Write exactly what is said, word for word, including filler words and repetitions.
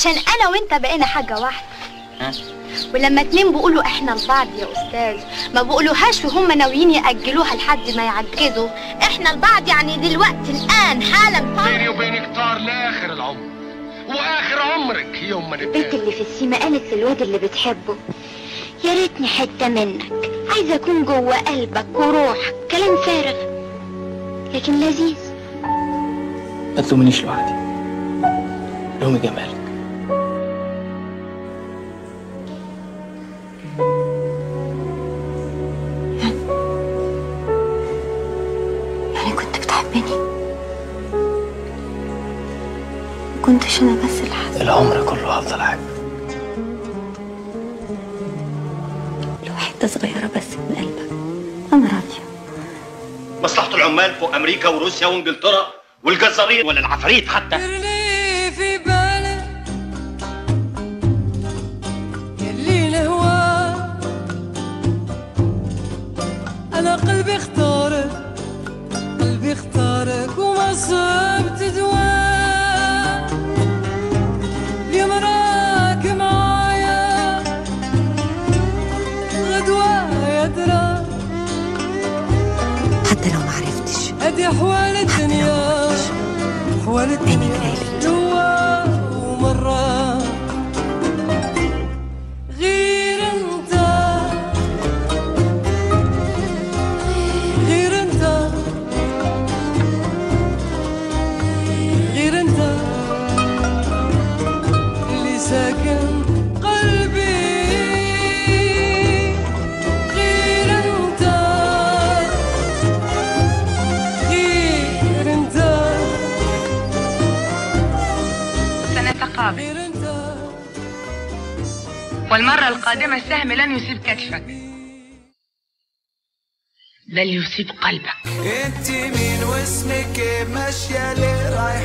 عشان انا وانت بقينا حاجه واحده. ها؟ ولما اتنين بيقولوا احنا لبعض يا استاذ ما بيقولوهاش وهم ناويين ياجلوها لحد ما يعجزوا. احنا لبعض يعني دلوقتي الان حالا. بيني وبينك طار لاخر العمر واخر عمرك يوم ما نتقابل. البنت اللي في السيما قالت للواد اللي بتحبه يا ريتني حته منك، عايزه اكون جوه قلبك وروحك. كلام فارغ لكن لذيذ. ما تلومنيش لوحدي، لومي جمالك. يعني كنت بتحبني؟ ما كنتش انا بس اللي حاسه؟ العمر كله هفضل احبك. لو حته صغيره بس من قلبك انا راضيه. مصلحة العمال فوق أمريكا وروسيا وإنجلترا والجزارين ولا العفاريت حتى. اللي في بالك يلي الهوى أنا قلبي اختارك، قلبي اختارك وما صبت دواء. اليوم راك معايا غدوة يا درا. حتى لو ما عرفتش هدي أحوال الدنيا، أحوال الدنيا جوا ومرة غير أنت، غير أنت، غير أنت اللي ساكن قلبي. والمرة القادمة السهم لن يصيب كتفك بل يصيب قلبك. انت مين واسمك ماشية ليه رايحة